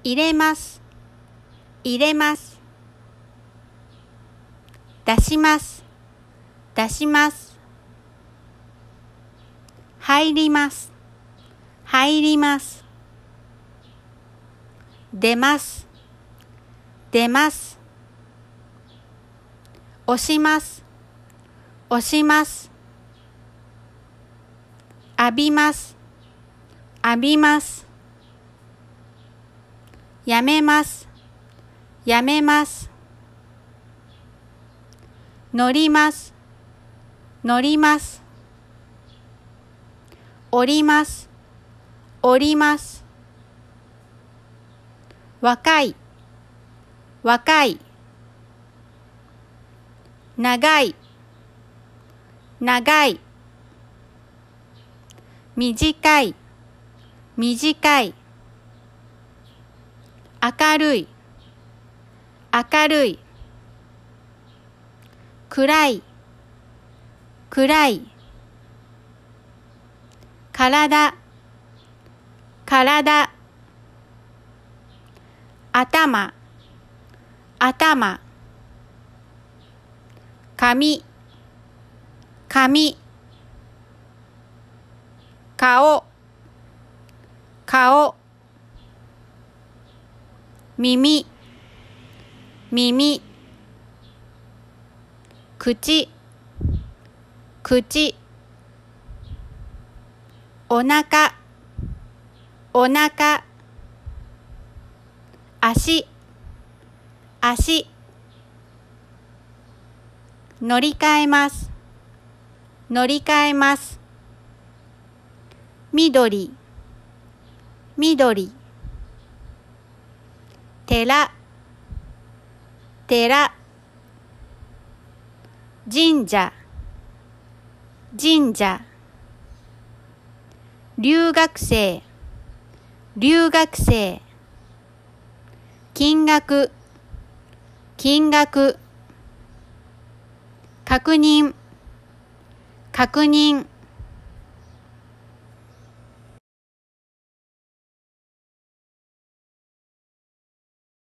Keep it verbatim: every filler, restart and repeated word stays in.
入れます、入れます。出します、出します。入ります、入ります。出ます、出ます。押します、押します。浴びます、浴びます。やめます、やめます。乗ります、乗ります。降ります、降ります。若い、若い。長い、長い。短い、短い。明るい、明るい。暗い、暗い。体、体。頭、頭。髪、髪。顔、顔。耳、耳。口、口。お腹、お腹。足、足。乗り換えます、乗り換えます。緑、緑。寺、寺。神社、神社。留学生、留学生。金額、金額。確認、確認。